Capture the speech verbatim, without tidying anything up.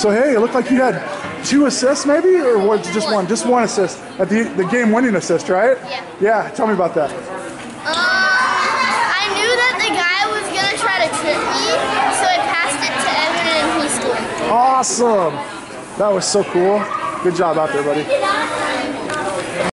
So hey, it looked like you had two assists maybe, or was it just one? Just one assist at the the game-winning assist, right? Yeah. Yeah. Tell me about that. Um, I knew that the guy was gonna try to trip me, so I passed it to Evan and he scored. Awesome. That was so cool. Good job out there, buddy.